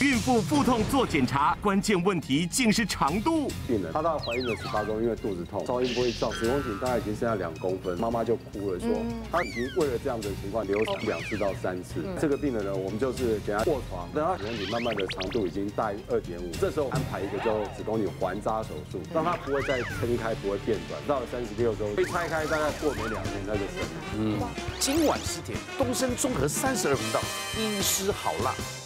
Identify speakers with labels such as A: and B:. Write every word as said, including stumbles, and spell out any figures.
A: 孕妇腹痛做检查，关键问题竟是长度。
B: 病人她到怀孕的十八周，因为肚子痛，超音波一照，子宫颈大概已经剩下两公分，妈妈就哭了，说她已经为了这样的情况流产两次到三次。这个病人呢，我们就是给她卧床，等她子宫颈慢慢的长度已经大于二点五，这时候安排一个叫子宫颈环扎手术，让她不会再撑开，不会变短。到了三十六周，一拆开大概过没两天，她就生了。
C: 嗯，今晚十点，东升综合三十二频道，医师好辣。